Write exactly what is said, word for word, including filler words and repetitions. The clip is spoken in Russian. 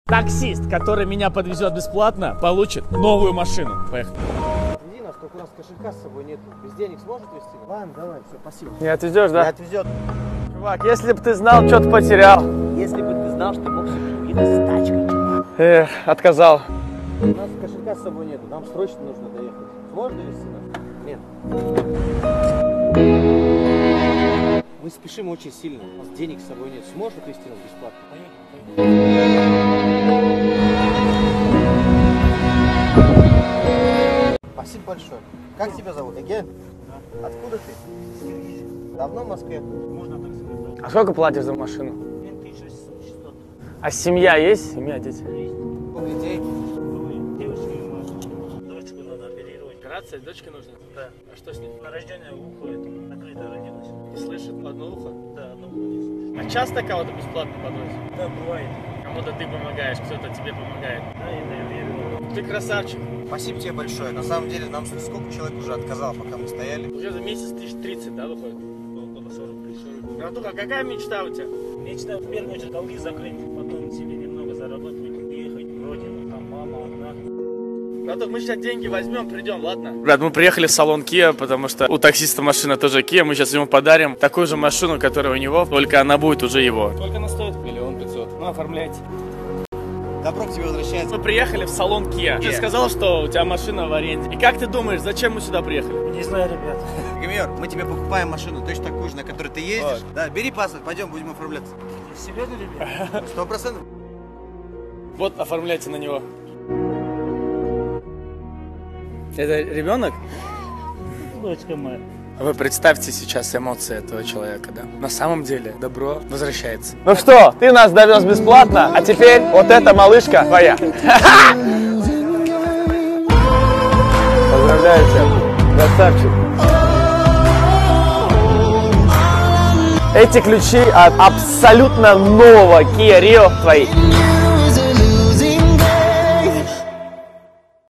Таксист, который меня подвезет бесплатно, получит новую машину. Поехали. Отведи нас, только у нас кошелька с собой нет. Без денег сможет везти? Ладно, давай, все, спасибо. Не отвезешь, да? Не отвезет. Чувак, если бы ты знал, что ты потерял. Если бы ты знал, что мог себе купить с тачкой. Эх, отказал. У нас кошелька с собой нету, нам срочно нужно доехать. Сможешь довезти нас? Нет. Мы спешим очень сильно, у нас денег с собой нет. Сможешь отвезти нас бесплатно? Спасибо большое. Как тебя зовут? Эген? Да. Откуда ты? Киргизия. Давно в Москве? Можно так сказать. А сколько платишь за машину? тысяча шестьсот. А семья есть? Семья, дети? Сколько детей? Девочка и мать. Дочку надо оперировать. Операция, дочке нужна? Да. А что с ней? На рождение уходит, накрыто родилась. Не слышит? Одно ухо? Да, одно ухо не слышит. А часто кого-то бесплатно подвозят? Да, бывает. Кому-то ты помогаешь, кто-то тебе помогает. Да, я даю верю. Ты красавчик. Спасибо тебе большое. На самом деле нам сколько человек уже отказало, пока мы стояли. Уже за месяц тысяч тридцать, да, выходит? Около сорок. Братуха, какая мечта у тебя? Мечта в первую очередь долги закрыть, потом себе немного заработать, уехать в родину, там мама одна. Братух, мы сейчас деньги возьмем, придем, ладно? Брат, мы приехали в салон Kia, потому что у таксиста машина тоже Kia. Мы сейчас ему подарим такую же машину, которая у него, только она будет уже его. Сколько она стоит? Миллион пятьсот. Ну, оформляйте. Добро к тебе возвращается. Мы приехали в салон Kia. Ты сказал, что у тебя машина в аренде. И как ты думаешь, зачем мы сюда приехали? Не знаю, ребят. Гамиер, мы тебе покупаем машину, точно такую же, на которой ты ездишь. Вот. Да, бери паспорт, пойдем, будем оформляться. Серьезно, ребят? Сто процентов. Вот, оформляйте на него. Это ребенок? Дочка моя. Вы представьте сейчас эмоции этого человека, да? На самом деле добро возвращается. Ну что, ты нас довез бесплатно, а теперь вот эта малышка твоя. Поздравляю тебя, красавчик. Эти ключи от абсолютно нового Kia Rio твои.